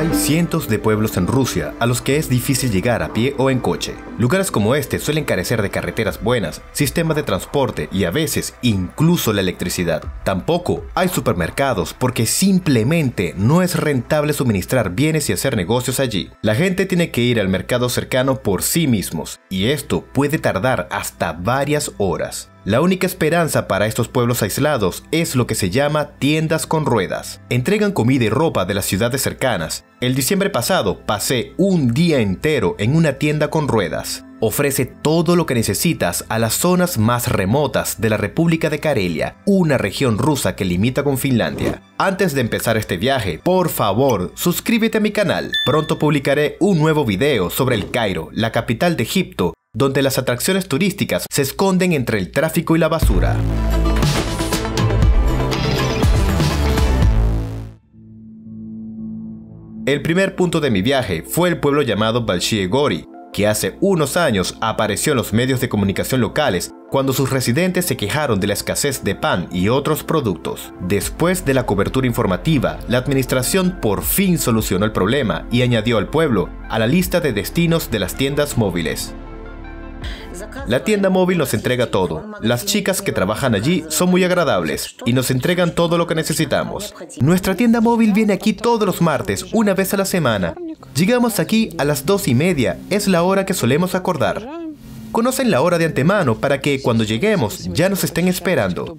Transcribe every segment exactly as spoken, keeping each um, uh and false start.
Hay cientos de pueblos en Rusia a los que es difícil llegar a pie o en coche. Lugares como este suelen carecer de carreteras buenas, sistemas de transporte y a veces incluso la electricidad. Tampoco hay supermercados porque simplemente no es rentable suministrar bienes y hacer negocios allí. La gente tiene que ir al mercado cercano por sí mismos y esto puede tardar hasta varias horas. La única esperanza para estos pueblos aislados es lo que se llama tiendas con ruedas. Entregan comida y ropa de las ciudades cercanas. El diciembre pasado pasé un día entero en una tienda con ruedas. Ofrece todo lo que necesitas a las zonas más remotas de la República de Karelia, una región rusa que limita con Finlandia. Antes de empezar este viaje, por favor, suscríbete a mi canal. Pronto publicaré un nuevo video sobre el Cairo, la capital de Egipto, donde las atracciones turísticas se esconden entre el tráfico y la basura. El primer punto de mi viaje fue el pueblo llamado Balshie Gori, que hace unos años apareció en los medios de comunicación locales cuando sus residentes se quejaron de la escasez de pan y otros productos. Después de la cobertura informativa, la administración por fin solucionó el problema y añadió al pueblo a la lista de destinos de las tiendas móviles. La tienda móvil nos entrega todo. Las chicas que trabajan allí son muy agradables y nos entregan todo lo que necesitamos. Nuestra tienda móvil viene aquí todos los martes, una vez a la semana. Llegamos aquí a las dos y media, es la hora que solemos acordar. Conocen la hora de antemano para que cuando lleguemos ya nos estén esperando.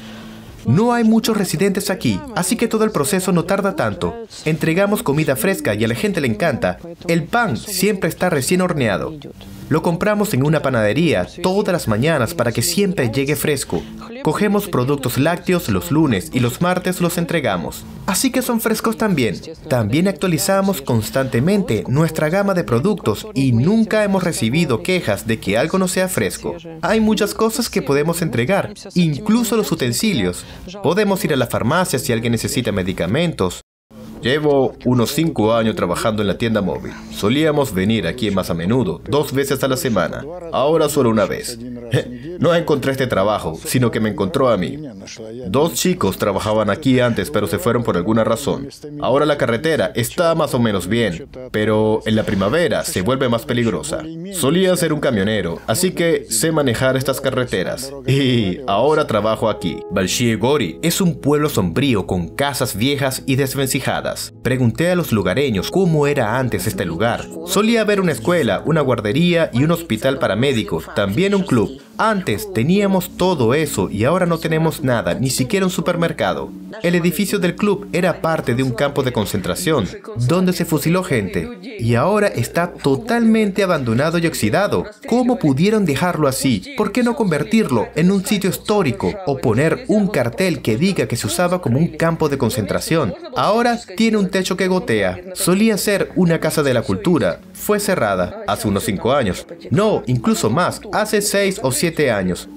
No hay muchos residentes aquí, así que todo el proceso no tarda tanto. Entregamos comida fresca y a la gente le encanta. El pan siempre está recién horneado. Lo compramos en una panadería todas las mañanas para que siempre llegue fresco. Cogemos productos lácteos los lunes y los martes los entregamos. Así que son frescos también. También actualizamos constantemente nuestra gama de productos y nunca hemos recibido quejas de que algo no sea fresco. Hay muchas cosas que podemos entregar, incluso los utensilios. Podemos ir a la farmacia si alguien necesita medicamentos. Llevo unos cinco años trabajando en la tienda móvil. Solíamos venir aquí más a menudo, dos veces a la semana. Ahora solo una vez. No encontré este trabajo, sino que me encontró a mí. Dos chicos trabajaban aquí antes, pero se fueron por alguna razón. Ahora la carretera está más o menos bien, pero en la primavera se vuelve más peligrosa. Solía ser un camionero, así que sé manejar estas carreteras. Y ahora trabajo aquí. Balshie Gori es un pueblo sombrío con casas viejas y desvencijadas. Pregunté a los lugareños cómo era antes este lugar. Solía haber una escuela, una guardería y un hospital para médicos, también un club. Antes teníamos todo eso y ahora no tenemos nada, ni siquiera un supermercado. El edificio del club era parte de un campo de concentración, donde se fusiló gente, y ahora está totalmente abandonado y oxidado. ¿Cómo pudieron dejarlo así? ¿Por qué no convertirlo en un sitio histórico o poner un cartel que diga que se usaba como un campo de concentración? Ahora tiene un techo que gotea. Solía ser una casa de la cultura. Fue cerrada hace unos cinco años. No, incluso más, hace seis o siete años.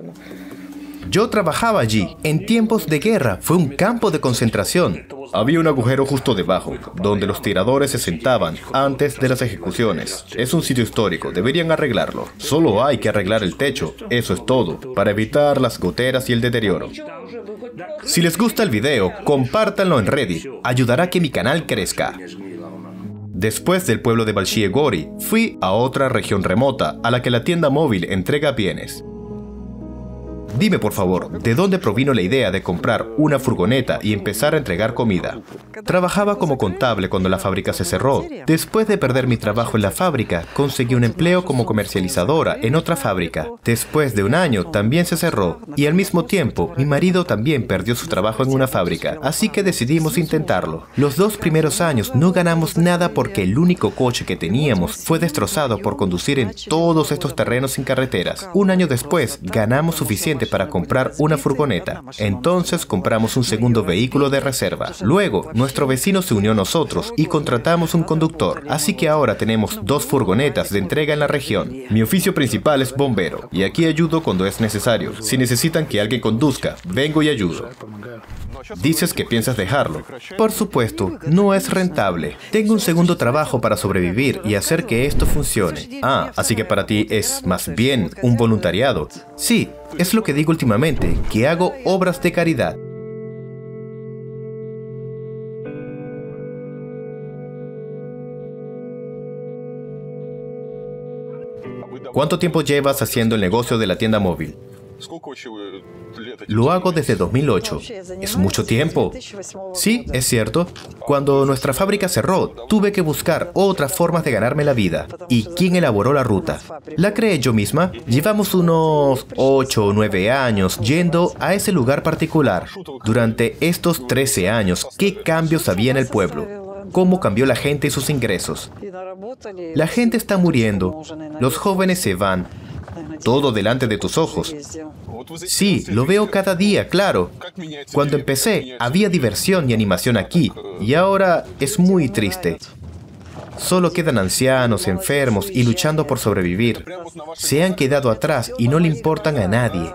Yo trabajaba allí. En tiempos de guerra fue un campo de concentración. Había un agujero justo debajo, donde los tiradores se sentaban antes de las ejecuciones. Es un sitio histórico, deberían arreglarlo. Solo hay que arreglar el techo, eso es todo, para evitar las goteras y el deterioro. Si les gusta el video, compártanlo en Reddit, ayudará a que mi canal crezca. Después del pueblo de Balshie Gori, fui a otra región remota a la que la tienda móvil entrega bienes. Dime por favor, ¿de dónde provino la idea de comprar una furgoneta y empezar a entregar comida? Trabajaba como contable cuando la fábrica se cerró. Después de perder mi trabajo en la fábrica, conseguí un empleo como comercializadora en otra fábrica. Después de un año, también se cerró. Y al mismo tiempo, mi marido también perdió su trabajo en una fábrica. Así que decidimos intentarlo. Los dos primeros años no ganamos nada porque el único coche que teníamos fue destrozado por conducir en todos estos terrenos sin carreteras. Un año después, ganamos suficiente para comprar una furgoneta. Entonces compramos un segundo vehículo de reserva. Luego, nuestro vecino se unió a nosotros y contratamos un conductor. Así que ahora tenemos dos furgonetas de entrega en la región. Mi oficio principal es bombero y aquí ayudo cuando es necesario. Si necesitan que alguien conduzca, vengo y ayudo. Dices que piensas dejarlo. Por supuesto, no es rentable. Tengo un segundo trabajo para sobrevivir y hacer que esto funcione. Ah, así que para ti es más bien un voluntariado. Sí, es lo que digo últimamente, que hago obras de caridad. ¿Cuánto tiempo llevas haciendo el negocio de la tienda móvil? Lo hago desde dos mil ocho. Es mucho tiempo. Sí, es cierto. Cuando nuestra fábrica cerró, tuve que buscar otras formas de ganarme la vida. ¿Y quién elaboró la ruta? La creé yo misma. Llevamos unos ocho o nueve años yendo a ese lugar particular. Durante estos trece años, ¿qué cambios había en el pueblo? ¿Cómo cambió la gente y sus ingresos? La gente está muriendo. Los jóvenes se van. Todo delante de tus ojos. Sí, lo veo cada día, claro. Cuando empecé, había diversión y animación aquí, y ahora es muy triste. Solo quedan ancianos, enfermos y luchando por sobrevivir. Se han quedado atrás y no le importan a nadie.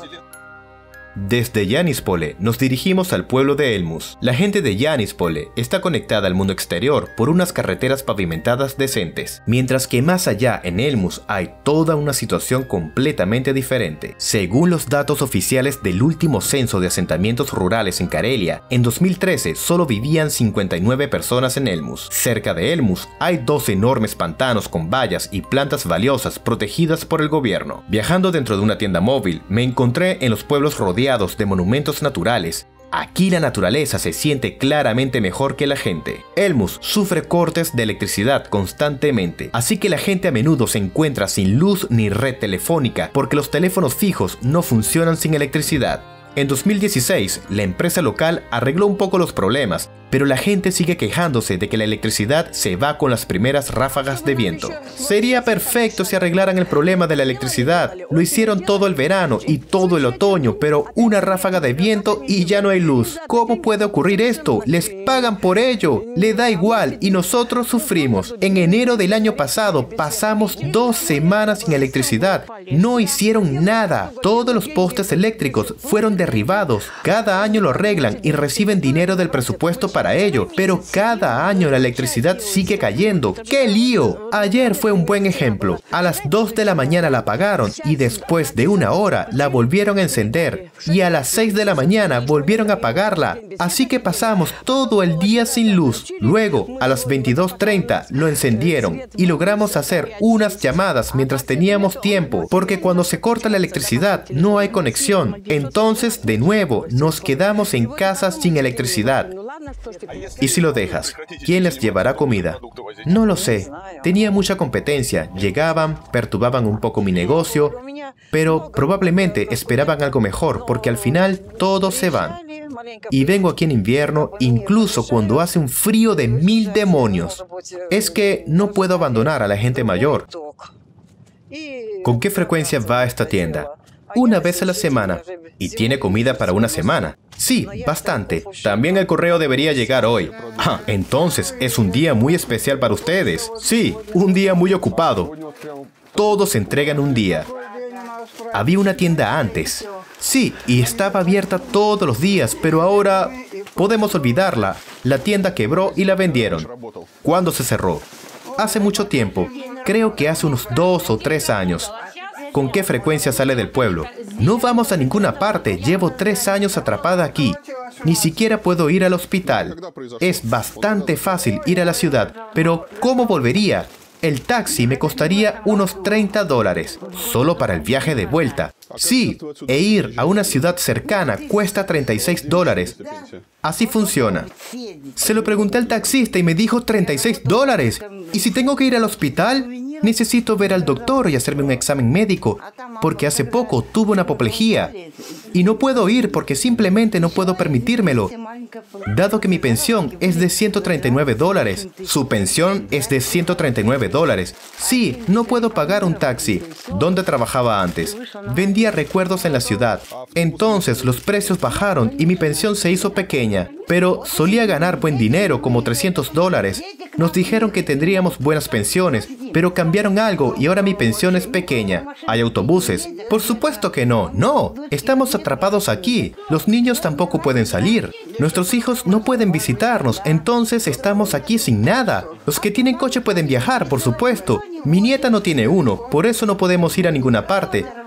Desde Yánispole nos dirigimos al pueblo de Elmus. La gente de Yánispole está conectada al mundo exterior por unas carreteras pavimentadas decentes, mientras que más allá en Elmus hay toda una situación completamente diferente. Según los datos oficiales del último censo de asentamientos rurales en Karelia, en dos mil trece solo vivían cincuenta y nueve personas en Elmus. Cerca de Elmus hay dos enormes pantanos con vallas y plantas valiosas protegidas por el gobierno. Viajando dentro de una tienda móvil, me encontré en los pueblos rodeados de monumentos naturales. Aquí la naturaleza se siente claramente mejor que la gente. Elmus sufre cortes de electricidad constantemente, así que la gente a menudo se encuentra sin luz ni red telefónica porque los teléfonos fijos no funcionan sin electricidad. En dos mil dieciséis, la empresa local arregló un poco los problemas, pero la gente sigue quejándose de que la electricidad se va con las primeras ráfagas de viento. Sería perfecto si arreglaran el problema de la electricidad. Lo hicieron todo el verano y todo el otoño, pero una ráfaga de viento y ya no hay luz. ¿Cómo puede ocurrir esto? Les pagan por ello. Le da igual y nosotros sufrimos. En enero del año pasado pasamos dos semanas sin electricidad. No hicieron nada. Todos los postes eléctricos fueron derribados. Cada año lo arreglan y reciben dinero del presupuesto para ello, pero cada año la electricidad sigue cayendo. ¡Qué lío! Ayer fue un buen ejemplo. A las dos de la mañana la apagaron y después de una hora la volvieron a encender y a las seis de la mañana volvieron a apagarla. Así que pasamos todo el día sin luz. Luego, a las veintidós treinta lo encendieron y logramos hacer unas llamadas mientras teníamos tiempo, porque cuando se corta la electricidad no hay conexión. Entonces, de nuevo, nos quedamos en casa sin electricidad. ¿Y si lo dejas? ¿Quién les llevará comida? No lo sé. Tenía mucha competencia. Llegaban, perturbaban un poco mi negocio, pero probablemente esperaban algo mejor, porque al final todos se van. Y vengo aquí en invierno, incluso cuando hace un frío de mil demonios. Es que no puedo abandonar a la gente mayor. ¿Con qué frecuencia va a esta tienda? Una vez a la semana. ¿Y tiene comida para una semana? Sí, bastante. También el correo debería llegar hoy. Ah, entonces es un día muy especial para ustedes. Sí, un día muy ocupado. Todos entregan un día. Había una tienda antes. Sí, y estaba abierta todos los días, pero ahora podemos olvidarla. La tienda quebró y la vendieron. ¿Cuándo se cerró? Hace mucho tiempo. Creo que hace unos dos o tres años. ¿Con qué frecuencia sale del pueblo? No vamos a ninguna parte. Llevo tres años atrapada aquí. Ni siquiera puedo ir al hospital. Es bastante fácil ir a la ciudad, pero ¿cómo volvería? El taxi me costaría unos treinta dólares, solo para el viaje de vuelta. Sí, e ir a una ciudad cercana cuesta treinta y seis dólares. Así funciona. Se lo pregunté al taxista y me dijo treinta y seis dólares. ¿Y si tengo que ir al hospital? Necesito ver al doctor y hacerme un examen médico, porque hace poco tuve una apoplejía. Y no puedo ir porque simplemente no puedo permitírmelo, dado que mi pensión es de ciento treinta y nueve dólares. Su pensión es de ciento treinta y nueve dólares. Sí, no puedo pagar un taxi. ¿Dónde trabajaba antes? Vendía recuerdos en la ciudad. Entonces los precios bajaron y mi pensión se hizo pequeña, pero solía ganar buen dinero, como trescientos dólares. Nos dijeron que tendríamos buenas pensiones, pero cambiaron algo y ahora mi pensión es pequeña. ¿Hay autobuses? Por supuesto que no. No, estamos atrapados aquí. Los niños tampoco pueden salir. Nuestros hijos no pueden visitarnos, entonces estamos aquí sin nada. Los que tienen coche pueden viajar, por supuesto. Mi nieta no tiene uno, por eso no podemos ir a ninguna parte.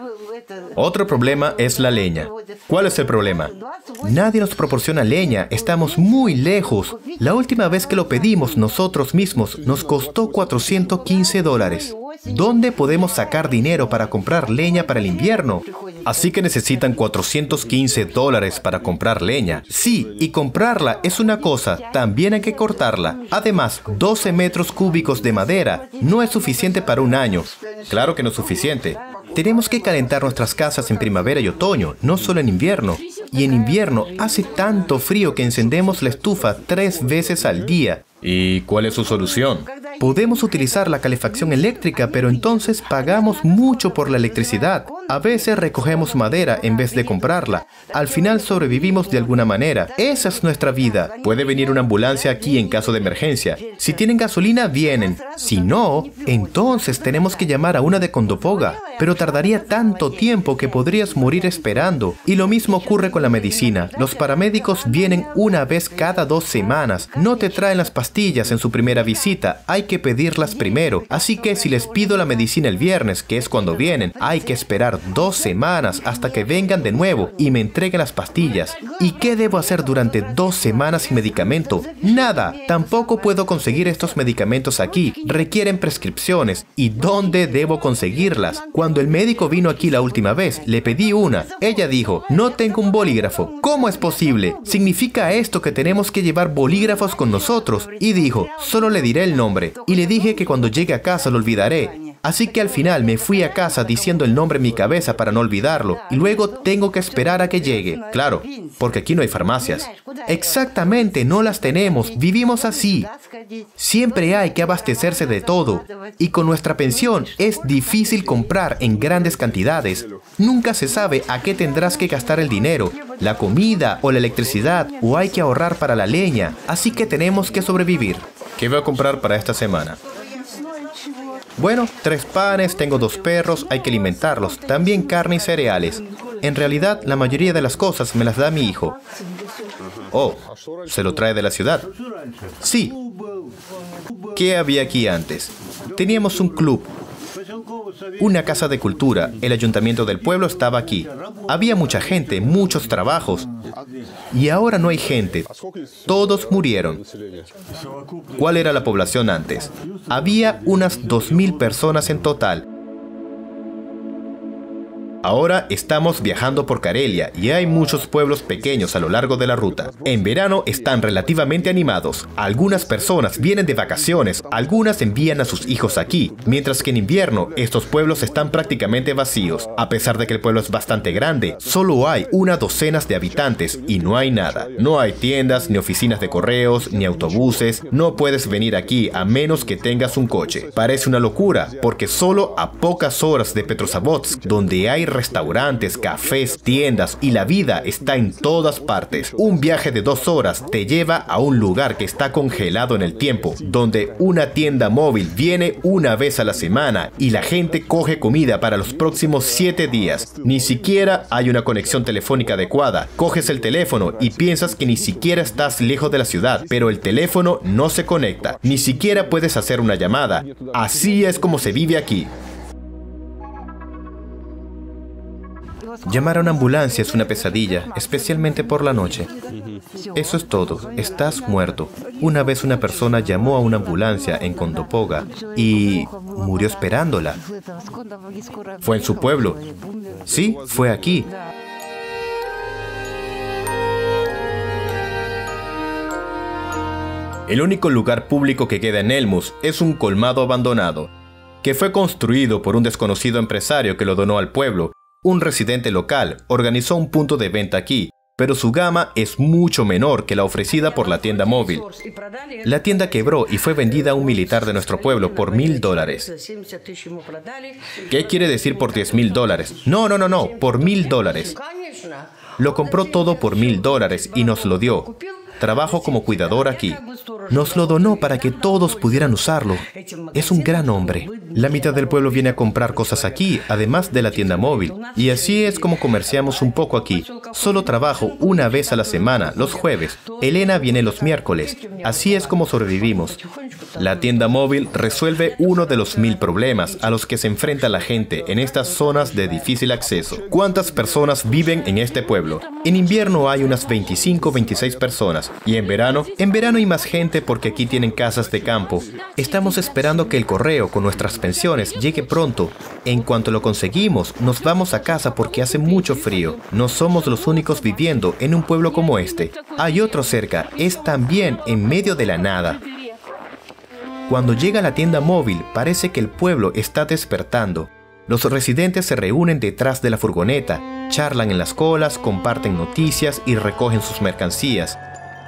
Otro problema es la leña. ¿Cuál es el problema? Nadie nos proporciona leña, estamos muy lejos. La última vez que lo pedimos nosotros mismos nos costó cuatrocientos quince dólares. ¿Dónde podemos sacar dinero para comprar leña para el invierno? Así que necesitan cuatrocientos quince dólares para comprar leña. Sí, y comprarla es una cosa, también hay que cortarla. Además, doce metros cúbicos de madera no es suficiente para un año. Claro que no es suficiente. Tenemos que calentar nuestras casas en primavera y otoño, no solo en invierno. Y en invierno hace tanto frío que encendemos la estufa tres veces al día. ¿Y cuál es su solución? Podemos utilizar la calefacción eléctrica, pero entonces pagamos mucho por la electricidad. A veces recogemos madera en vez de comprarla. Al final sobrevivimos de alguna manera. Esa es nuestra vida. Puede venir una ambulancia aquí en caso de emergencia. Si tienen gasolina, vienen. Si no, entonces tenemos que llamar a una de Condopoga. Pero tardaría tanto tiempo que podrías morir esperando. Y lo mismo ocurre con la medicina. Los paramédicos vienen una vez cada dos semanas. No te traen las pastillas en su primera visita. Hay que pedirlas primero. Así que si les pido la medicina el viernes, que es cuando vienen, hay que esperar dos semanas hasta que vengan de nuevo y me entreguen las pastillas. ¿Y qué debo hacer durante dos semanas sin medicamento? Nada. Tampoco puedo conseguir estos medicamentos aquí. Requieren prescripciones. ¿Y dónde debo conseguirlas? Cuando el médico vino aquí la última vez, le pedí una. Ella dijo, no tengo un bolígrafo. ¿Cómo es posible? ¿Significa esto que tenemos que llevar bolígrafos con nosotros? Y dijo, solo le diré el nombre. Y le dije que cuando llegue a casa lo olvidaré. Así que al final me fui a casa diciendo el nombre en mi cabeza para no olvidarlo. Y luego tengo que esperar a que llegue. Claro, porque aquí no hay farmacias. Exactamente, no las tenemos. Vivimos así. Siempre hay que abastecerse de todo. Y con nuestra pensión es difícil comprar en grandes cantidades. Nunca se sabe a qué tendrás que gastar el dinero. La comida o la electricidad, o hay que ahorrar para la leña. Así que tenemos que sobrevivir. ¿Qué voy a comprar para esta semana? Bueno, tres panes, tengo dos perros, hay que alimentarlos, también carne y cereales. En realidad, la mayoría de las cosas me las da mi hijo. Oh, ¿se lo trae de la ciudad? Sí. ¿Qué había aquí antes? Teníamos un club, una casa de cultura. El ayuntamiento del pueblo estaba aquí. Había mucha gente, muchos trabajos. Y ahora no hay gente. Todos murieron. ¿Cuál era la población antes? Había unas dos mil personas en total. Ahora estamos viajando por Karelia y hay muchos pueblos pequeños a lo largo de la ruta. En verano están relativamente animados. Algunas personas vienen de vacaciones, algunas envían a sus hijos aquí, mientras que en invierno estos pueblos están prácticamente vacíos. A pesar de que el pueblo es bastante grande, solo hay una docena de habitantes y no hay nada. No hay tiendas, ni oficinas de correos, ni autobuses. No puedes venir aquí a menos que tengas un coche. Parece una locura, porque solo a pocas horas de Petrozavodsk, donde hay restaurantes, cafés, tiendas y la vida está en todas partes. Un viaje de dos horas te lleva a un lugar que está congelado en el tiempo, donde una tienda móvil viene una vez a la semana y la gente coge comida para los próximos siete días. Ni siquiera hay una conexión telefónica adecuada. Coges el teléfono y piensas que ni siquiera estás lejos de la ciudad, pero el teléfono no se conecta. Ni siquiera puedes hacer una llamada. Así es como se vive aquí. Llamar a una ambulancia es una pesadilla, especialmente por la noche. Eso es todo, estás muerto. Una vez una persona llamó a una ambulancia en Condopoga y murió esperándola. Fue en su pueblo. Sí, fue aquí. El único lugar público que queda en Elmus es un colmado abandonado, que fue construido por un desconocido empresario que lo donó al pueblo. Un residente local organizó un punto de venta aquí, pero su gama es mucho menor que la ofrecida por la tienda móvil. La tienda quebró y fue vendida a un militar de nuestro pueblo por mil dólares. ¿Qué quiere decir por diez mil dólares? No, no, no, no, por mil dólares. Lo compró todo por mil dólares y nos lo dio. Trabajo como cuidador aquí. Nos lo donó para que todos pudieran usarlo. Es un gran hombre. La mitad del pueblo viene a comprar cosas aquí, además de la tienda móvil. Y así es como comerciamos un poco aquí. Solo trabajo una vez a la semana, los jueves. Elena viene los miércoles. Así es como sobrevivimos. La tienda móvil resuelve uno de los mil problemas a los que se enfrenta la gente en estas zonas de difícil acceso. ¿Cuántas personas viven en este pueblo? En invierno hay unas veinticinco o veintiséis personas. ¿Y en verano? En verano hay más gente porque aquí tienen casas de campo. Estamos esperando que el correo con nuestras pensiones llegue pronto. En cuanto lo conseguimos, nos vamos a casa porque hace mucho frío. No somos los únicos viviendo en un pueblo como este. Hay otro cerca, es también en medio de la nada. Cuando llega la tienda móvil, parece que el pueblo está despertando. Los residentes se reúnen detrás de la furgoneta, charlan en las colas, comparten noticias y recogen sus mercancías.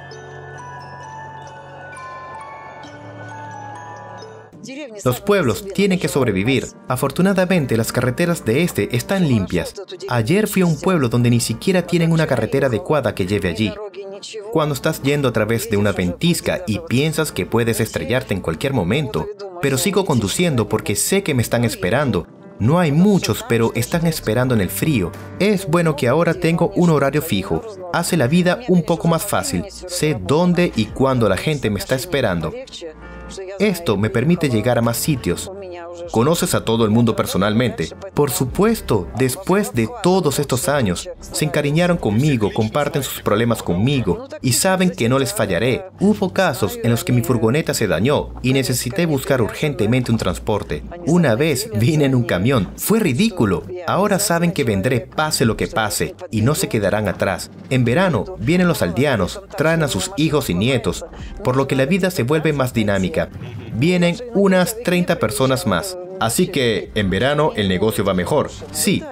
Los pueblos tienen que sobrevivir. Afortunadamente, las carreteras de este están limpias. Ayer fui a un pueblo donde ni siquiera tienen una carretera adecuada que lleve allí. Cuando estás yendo a través de una ventisca y piensas que puedes estrellarte en cualquier momento, pero sigo conduciendo porque sé que me están esperando. No hay muchos, pero están esperando en el frío. Es bueno que ahora tengo un horario fijo. Hace la vida un poco más fácil. Sé dónde y cuándo la gente me está esperando. Esto me permite llegar a más sitios. ¿Conoces a todo el mundo personalmente? Por supuesto, después de todos estos años, se encariñaron conmigo, comparten sus problemas conmigo y saben que no les fallaré. Hubo casos en los que mi furgoneta se dañó y necesité buscar urgentemente un transporte. Una vez vine en un camión. Fue ridículo. Ahora saben que vendré pase lo que pase y no se quedarán atrás. En verano vienen los aldeanos, traen a sus hijos y nietos, por lo que la vida se vuelve más dinámica. Vienen unas treinta personas más. Así que, en verano, el negocio va mejor. Sí.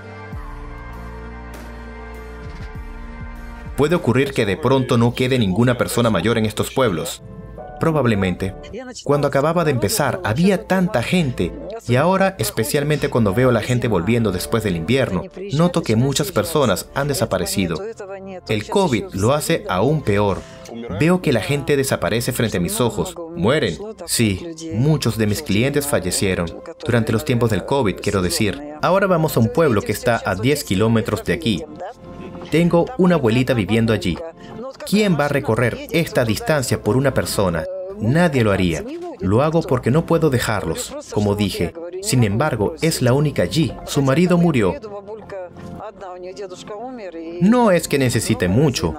Puede ocurrir que de pronto no quede ninguna persona mayor en estos pueblos. Probablemente. Cuando acababa de empezar, había tanta gente. Y ahora, especialmente cuando veo a la gente volviendo después del invierno, noto que muchas personas han desaparecido. El COVID lo hace aún peor. Veo que la gente desaparece frente a mis ojos. Mueren. Sí, muchos de mis clientes fallecieron. Durante los tiempos del COVID, quiero decir. Ahora vamos a un pueblo que está a diez kilómetros de aquí. Tengo una abuelita viviendo allí. ¿Quién va a recorrer esta distancia por una persona? Nadie lo haría. Lo hago porque no puedo dejarlos, como dije. Sin embargo, es la única allí. Su marido murió. No es que necesite mucho.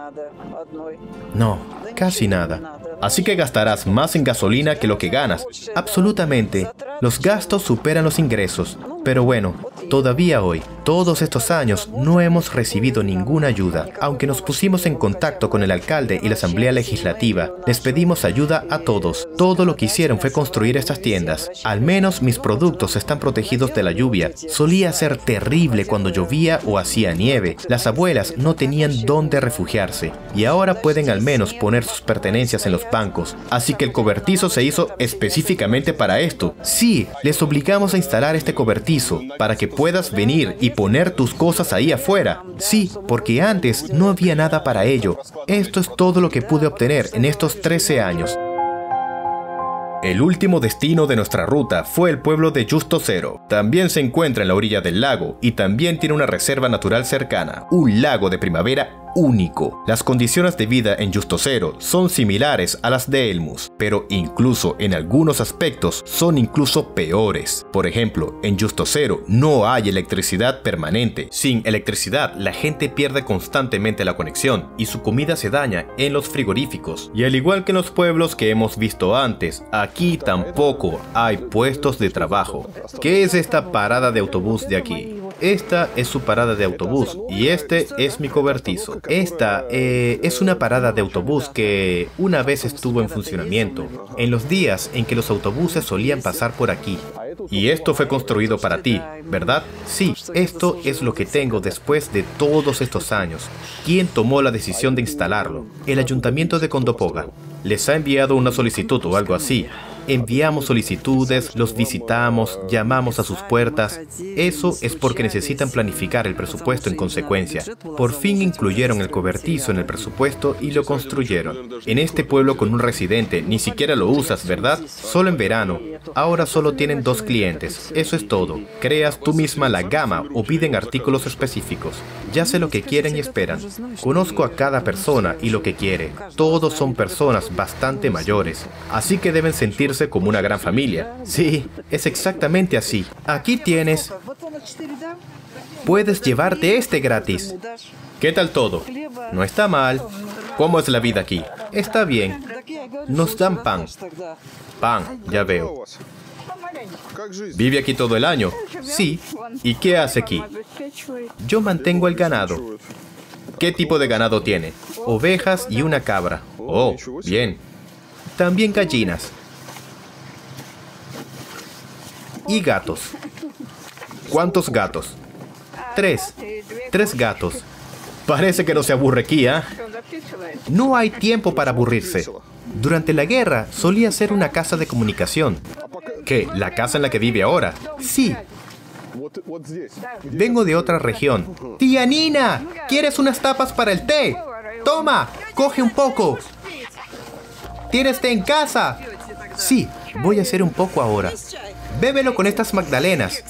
No, casi nada. Así que gastarás más en gasolina que lo que ganas. Absolutamente. Los gastos superan los ingresos. Pero bueno, todavía hoy, todos estos años, no hemos recibido ninguna ayuda. Aunque nos pusimos en contacto con el alcalde y la asamblea legislativa, les pedimos ayuda a todos. Todo lo que hicieron fue construir estas tiendas. Al menos mis productos están protegidos de la lluvia. Solía ser terrible cuando llovía o hacía nieve. Las abuelas no tenían dónde refugiarse. Y ahora pueden al menos poner sus pertenencias en los bancos. Así que el cobertizo se hizo específicamente para esto. Sí, les obligamos a instalar este cobertizo para que puedas venir y poner tus cosas ahí afuera. Sí, porque antes no había nada para ello. Esto es todo lo que pude obtener en estos trece años. El último destino de nuestra ruta fue el pueblo de Justo Cero. También se encuentra en la orilla del lago y también tiene una reserva natural cercana, un lago de primavera único. Las condiciones de vida en Justo Cero son similares a las de Elmus, pero incluso en algunos aspectos son incluso peores. Por ejemplo, en Justo Cero no hay electricidad permanente. Sin electricidad, la gente pierde constantemente la conexión y su comida se daña en los frigoríficos. Y al igual que en los pueblos que hemos visto antes, aquí tampoco hay puestos de trabajo. ¿Qué es esta parada de autobús de aquí? Esta es su parada de autobús y este es mi cobertizo. Esta eh, es una parada de autobús que una vez estuvo en funcionamiento, en los días en que los autobuses solían pasar por aquí. Y esto fue construido para ti, ¿verdad? Sí, esto es lo que tengo después de todos estos años. ¿Quién tomó la decisión de instalarlo? El Ayuntamiento de Condopoga. ¿Les ha enviado una solicitud o algo así? Enviamos solicitudes, los visitamos, llamamos a sus puertas. Eso es porque necesitan planificar el presupuesto en consecuencia. Por fin incluyeron el cobertizo en el presupuesto y lo construyeron. En este pueblo con un residente ni siquiera lo usas, ¿verdad? Solo en verano. Ahora solo tienen dos clientes. Eso es todo. Creas tú misma la gama o piden artículos específicos. Ya sé lo que quieren y esperan. Conozco a cada persona y lo que quiere. Todos son personas bastante mayores, así que deben sentirse como una gran familia. Sí, es exactamente así. Aquí tienes. Puedes llevarte este gratis. ¿Qué tal todo? No está mal. ¿Cómo es la vida aquí? Está bien. Nos dan pan. Pan, ya veo. ¿Vive aquí todo el año? Sí. ¿Y qué hace aquí? Yo mantengo el ganado. ¿Qué tipo de ganado tiene? Ovejas y una cabra. Oh, bien. También gallinas. Y gatos. ¿Cuántos gatos? Tres. Tres gatos. Parece que no se aburre aquí, ¿ah? ¿eh? No hay tiempo para aburrirse. Durante la guerra solía ser una casa de comunicación. ¿Qué? ¿La casa en la que vive ahora? Sí. Vengo de otra región. ¡Tía Nina! ¿Quieres unas tapas para el té? ¡Toma! ¡Coge un poco! ¿Tienes té en casa? Sí, voy a hacer un poco ahora. Bébelo con estas magdalenas.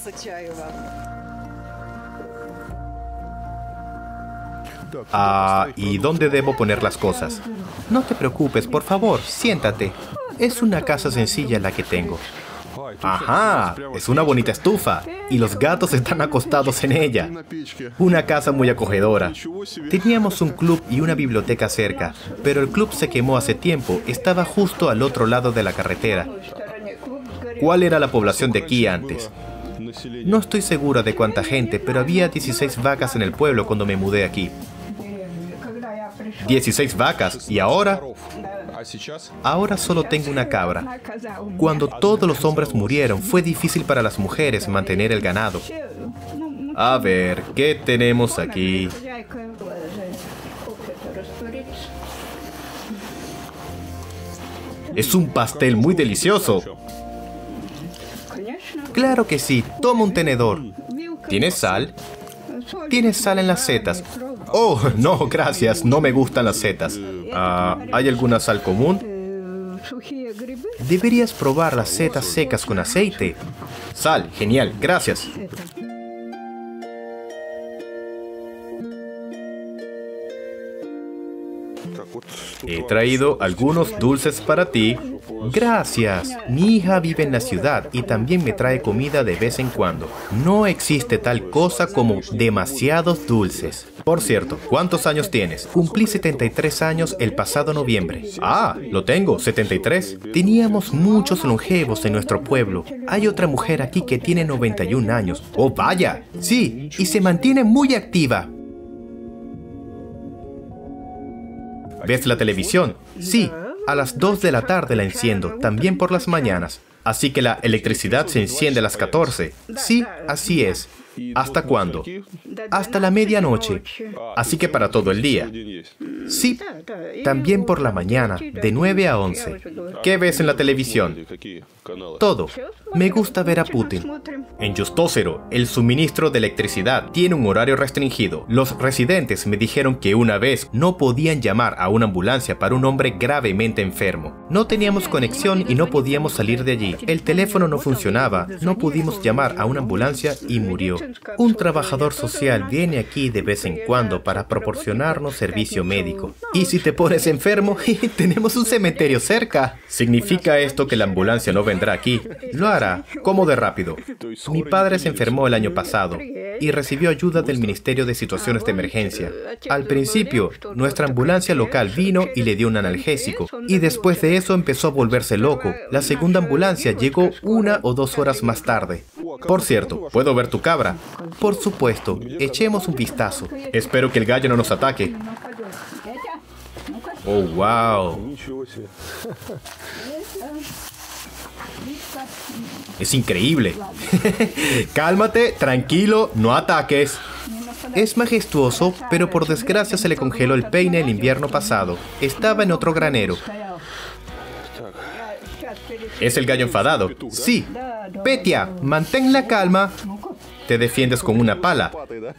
Ah, ¿y dónde debo poner las cosas? No te preocupes, por favor, siéntate. Es una casa sencilla la que tengo. Ajá, es una bonita estufa y los gatos están acostados en ella. Una casa muy acogedora. Teníamos un club y una biblioteca cerca, pero el club se quemó hace tiempo, estaba justo al otro lado de la carretera. ¿Cuál era la población de aquí antes? No estoy segura de cuánta gente, pero había dieciséis vacas en el pueblo cuando me mudé aquí. dieciséis vacas, ¿y ahora? Ahora solo tengo una cabra. Cuando todos los hombres murieron, fue difícil para las mujeres mantener el ganado. A ver, ¿qué tenemos aquí? Es un pastel muy delicioso. Claro que sí, toma un tenedor. ¿Tienes sal? ¿Tienes sal en las setas? Oh, no, gracias, no me gustan las setas. Ah, ¿hay alguna sal común? Deberías probar las setas secas con aceite. Sal, genial, gracias. He traído algunos dulces para ti. Gracias. Mi hija vive en la ciudad y también me trae comida de vez en cuando. No existe tal cosa como demasiados dulces. Por cierto, ¿cuántos años tienes? Cumplí setenta y tres años el pasado noviembre. Ah, lo tengo, setenta y tres. Teníamos muchos longevos en nuestro pueblo. Hay otra mujer aquí que tiene noventa y un años. ¡Oh, vaya! Sí, y se mantiene muy activa. ¿Ves la televisión? Sí, a las dos de la tarde la enciendo, también por las mañanas. Así que la electricidad se enciende a las catorce. Sí, así es. ¿Hasta cuándo? Hasta la medianoche. Así que para todo el día. Sí, también por la mañana, de nueve a once. ¿Qué ves en la televisión? Todo. Me gusta ver a Putin. En Yustosero, el suministro de electricidad tiene un horario restringido. Los residentes me dijeron que una vez no podían llamar a una ambulancia para un hombre gravemente enfermo. No teníamos conexión y no podíamos salir de allí. El teléfono no funcionaba, no pudimos llamar a una ambulancia y murió. Un trabajador social viene aquí de vez en cuando para proporcionarnos servicio médico. Y si te pones enfermo, tenemos un cementerio cerca. ¿Significa esto que la ambulancia no vendrá aquí? Lo hará. ¿Cómo de rápido? Mi padre se enfermó el año pasado y recibió ayuda del Ministerio de Situaciones de Emergencia. Al principio, nuestra ambulancia local vino y le dio un analgésico, y después de eso empezó a volverse loco. La segunda ambulancia llegó una o dos horas más tarde. Por cierto, ¿puedo ver tu cabra? Por supuesto, echemos un vistazo. Espero que el gallo no nos ataque. Oh, wow. Es increíble. Cálmate, tranquilo, no ataques. Es majestuoso, pero por desgracia se le congeló el peine el invierno pasado. Estaba en otro granero. ¿Es el gallo enfadado? Sí. Petia, mantén la calma. Te defiendes con una pala.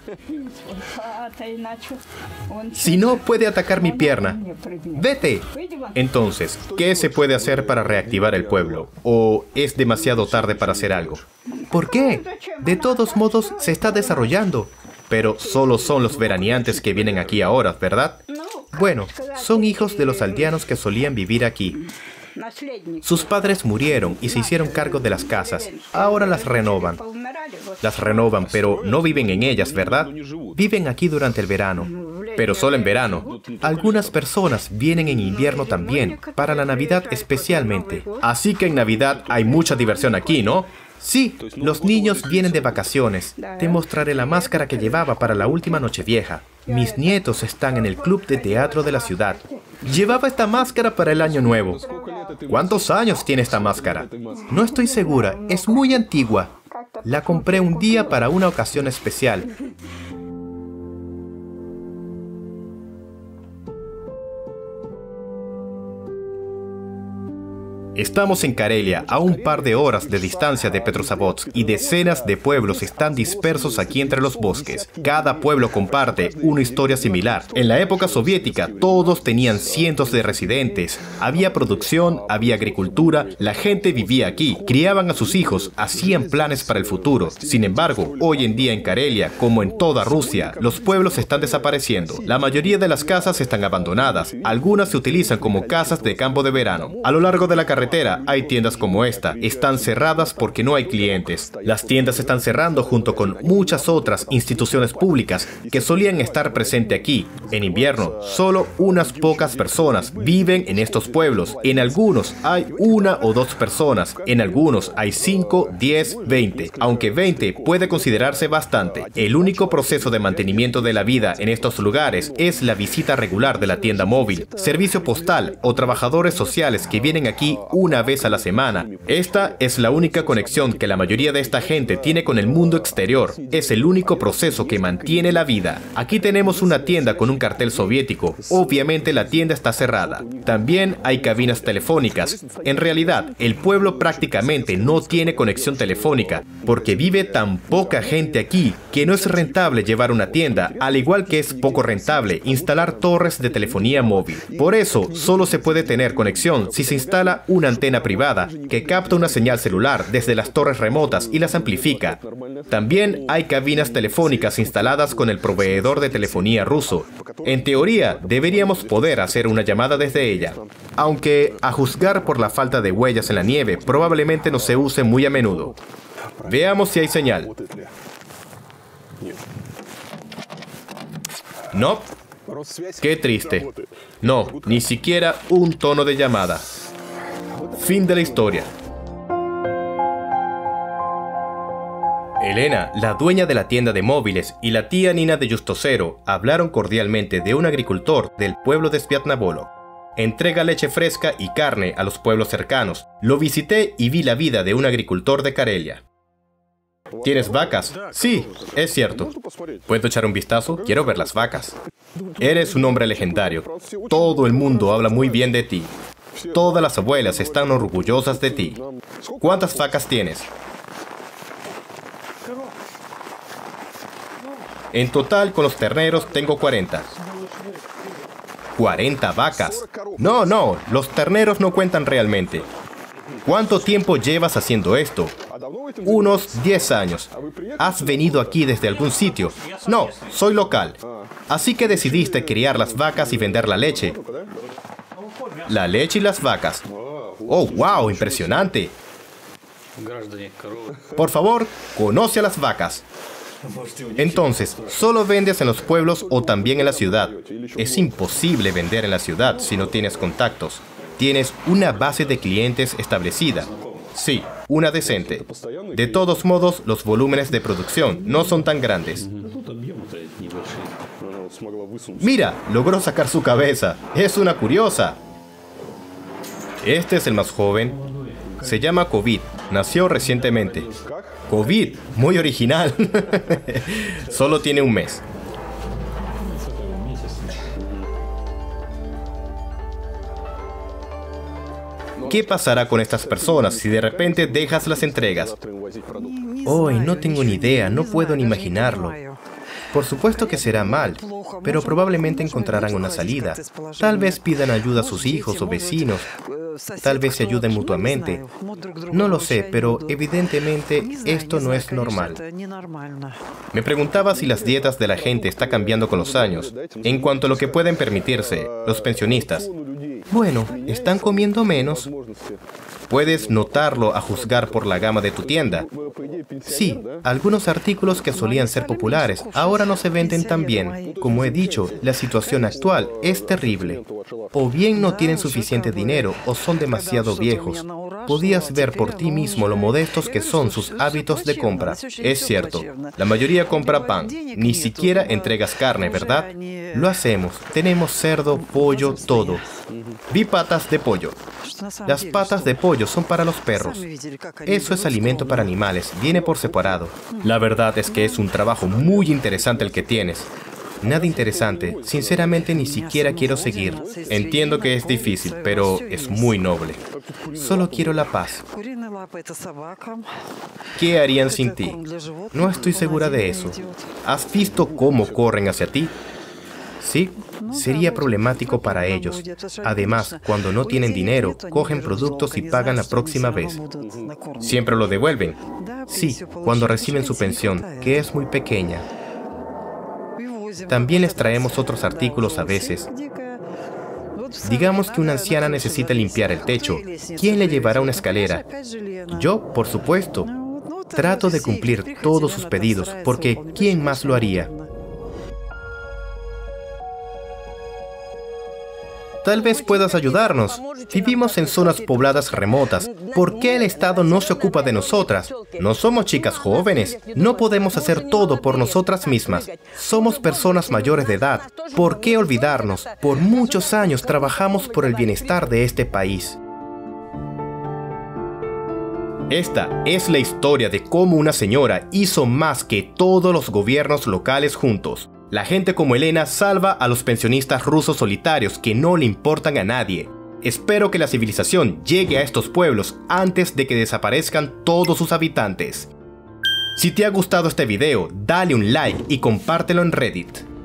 Si no, puede atacar mi pierna. ¡Vete! Entonces, ¿qué se puede hacer para reactivar el pueblo? ¿O es demasiado tarde para hacer algo? ¿Por qué? De todos modos, se está desarrollando. Pero solo son los veraneantes que vienen aquí ahora, ¿verdad? Bueno, son hijos de los aldeanos que solían vivir aquí. Sus padres murieron y se hicieron cargo de las casas. Ahora las renovan. Las renovan, pero no viven en ellas, ¿verdad? Viven aquí durante el verano. Pero solo en verano. Algunas personas vienen en invierno también, para la Navidad especialmente. Así que en Navidad hay mucha diversión aquí, ¿no? Sí, los niños vienen de vacaciones. Te mostraré la máscara que llevaba para la última Nochevieja. Mis nietos están en el club de teatro de la ciudad. Llevaba esta máscara para el año nuevo. ¿Cuántos años tiene esta máscara? No estoy segura, es muy antigua. La compré un día para una ocasión especial. Estamos en Karelia, a un par de horas de distancia de Petrozavodsk, y decenas de pueblos están dispersos aquí entre los bosques. Cada pueblo comparte una historia similar. En la época soviética, todos tenían cientos de residentes. Había producción, había agricultura, la gente vivía aquí, criaban a sus hijos, hacían planes para el futuro. Sin embargo, hoy en día en Karelia, como en toda Rusia, los pueblos están desapareciendo. La mayoría de las casas están abandonadas. Algunas se utilizan como casas de campo de verano. A lo largo de la carretera, hay tiendas como esta. Están cerradas porque no hay clientes. Las tiendas están cerrando junto con muchas otras instituciones públicas que solían estar presentes aquí. En invierno, solo unas pocas personas viven en estos pueblos. En algunos hay una o dos personas. En algunos hay cinco, diez, veinte. Aunque veinte puede considerarse bastante. El único proceso de mantenimiento de la vida en estos lugares es la visita regular de la tienda móvil, servicio postal o trabajadores sociales que vienen aquí una vez a la semana. Esta es la única conexión que la mayoría de esta gente tiene con el mundo exterior. Es el único proceso que mantiene la vida. Aquí tenemos una tienda con un cartel soviético. Obviamente la tienda está cerrada. También hay cabinas telefónicas. En realidad, el pueblo prácticamente no tiene conexión telefónica, porque vive tan poca gente aquí que no es rentable llevar una tienda, al igual que es poco rentable instalar torres de telefonía móvil. Por eso, solo se puede tener conexión si se instala una antena privada que capta una señal celular desde las torres remotas y las amplifica. También hay cabinas telefónicas instaladas con el proveedor de telefonía ruso. En teoría, deberíamos poder hacer una llamada desde ella, aunque, a juzgar por la falta de huellas en la nieve, probablemente no se use muy a menudo. Veamos si hay señal. No. Qué triste. No, ni siquiera un tono de llamada. Fin de la historia. Elena, la dueña de la tienda de móviles, y la tía Nina de Yustosero hablaron cordialmente de un agricultor del pueblo de Sviatnabolo. Entrega leche fresca y carne a los pueblos cercanos. Lo visité y vi la vida de un agricultor de Karelia. ¿Tienes vacas? Sí, es cierto. ¿Puedo echar un vistazo? Quiero ver las vacas. Eres un hombre legendario. Todo el mundo habla muy bien de ti. Todas las abuelas están orgullosas de ti. ¿Cuántas vacas tienes? En total, con los terneros, tengo cuarenta. ¿cuarenta vacas? No, no, los terneros no cuentan realmente. ¿Cuánto tiempo llevas haciendo esto? Unos diez años. ¿Has venido aquí desde algún sitio? No, soy local. Así que decidiste criar las vacas y vender la leche. La leche y las vacas. ¡Oh, wow! ¡Impresionante! Por favor, conoce a las vacas. Entonces, ¿solo vendes en los pueblos o también en la ciudad? Es imposible vender en la ciudad si no tienes contactos. ¿Tienes una base de clientes establecida? Sí, una decente. De todos modos, los volúmenes de producción no son tan grandes. Mira, logró sacar su cabeza. Es una curiosa. Este es el más joven. Se llama COVID. Nació recientemente. COVID, muy original. Solo tiene un mes. ¿Qué pasará con estas personas si de repente dejas las entregas? Hoy no tengo ni idea, no puedo ni imaginarlo. Por supuesto que será mal, pero probablemente encontrarán una salida. Tal vez pidan ayuda a sus hijos o vecinos. Tal vez se ayuden mutuamente. No lo sé, pero evidentemente esto no es normal. Me preguntaba si las dietas de la gente están cambiando con los años. En cuanto a lo que pueden permitirse, los pensionistas. Bueno, están comiendo menos. Puedes notarlo a juzgar por la gama de tu tienda. Sí, algunos artículos que solían ser populares ahora no se venden tan bien. Como he dicho, la situación actual es terrible. O bien no tienen suficiente dinero o son demasiado viejos. Podías ver por ti mismo lo modestos que son sus hábitos de compra. Es cierto, la mayoría compra pan. Ni siquiera entregas carne, ¿verdad? Lo hacemos. Tenemos cerdo, pollo, todo. Vi patas de pollo. Las patas de pollo son para los perros. Eso es alimento para animales, viene por separado. La verdad es que es un trabajo muy interesante el que tienes. Nada interesante, sinceramente ni siquiera quiero seguir. Entiendo que es difícil, pero es muy noble. Solo quiero la paz. ¿Qué harían sin ti? No estoy segura de eso. ¿Has visto cómo corren hacia ti? Sí, sería problemático para ellos. Además, cuando no tienen dinero, cogen productos y pagan la próxima vez. ¿Siempre lo devuelven? Sí, cuando reciben su pensión, que es muy pequeña. También les traemos otros artículos a veces. Digamos que una anciana necesita limpiar el techo. ¿Quién le llevará una escalera? Yo, por supuesto. Trato de cumplir todos sus pedidos, porque ¿quién más lo haría? Tal vez puedas ayudarnos. Vivimos en zonas pobladas remotas. ¿Por qué el Estado no se ocupa de nosotras? No somos chicas jóvenes. No podemos hacer todo por nosotras mismas. Somos personas mayores de edad. ¿Por qué olvidarnos? Por muchos años trabajamos por el bienestar de este país. Esta es la historia de cómo una señora hizo más que todos los gobiernos locales juntos. La gente como Elena salva a los pensionistas rusos solitarios que no le importan a nadie. Espero que la civilización llegue a estos pueblos antes de que desaparezcan todos sus habitantes. Si te ha gustado este video, dale un like y compártelo en Reddit.